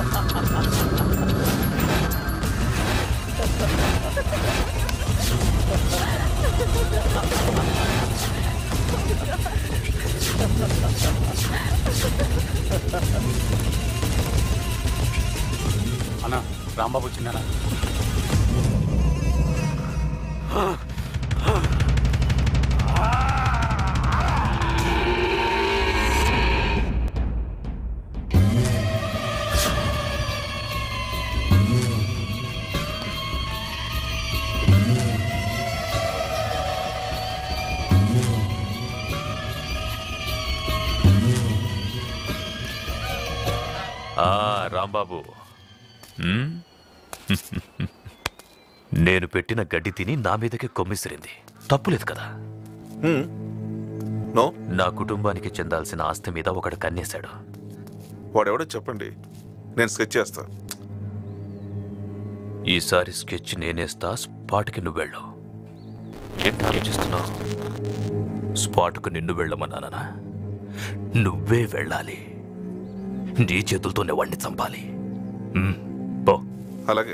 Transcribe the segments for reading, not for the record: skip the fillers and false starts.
అన్న రాంబాబు వచ్చిందనా? రాంబాబు, నేను పెట్టిన గడ్డి తిని నా మీదకి కొమ్మిసిరింది. తప్పులేదు కదా? నా కుటుంబానికి చెందాల్సిన ఆస్తి మీద ఒకడు కన్నేశాడు. వాడెవడో చెప్పండి, నేను స్కెచ్ చేస్తా. ఈసారి స్కెచ్ నేనేస్తా, స్పాట్కి నువ్వెళ్ళు. ఏంటి ఆలోచిస్తున్నావు? స్పాట్కు నిన్ను వెళ్ళమన్నానా? నువ్వే వెళ్ళాలి. నీ చేతులతోనే వాడిని చంపాలి. పో. అలాగే.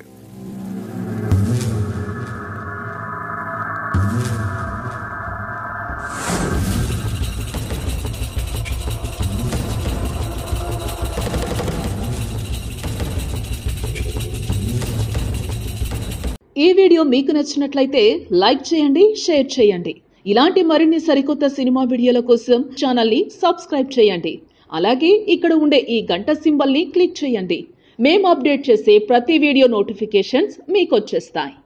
ఈ వీడియో మీకు నచ్చినట్లయితే లైక్ చేయండి, షేర్ చేయండి. ఇలాంటి మరిన్ని సరికొత్త సినిమా వీడియోల కోసం ఛానల్ని సబ్స్క్రైబ్ చేయండి. అలాగే ఇక్కడ ఉండే ఈ గంట సింబల్ని క్లిక్ చేయండి. మేము అప్డేట్ చేసే ప్రతి వీడియో నోటిఫికేషన్స్ మీకు వచ్చేస్తాయి.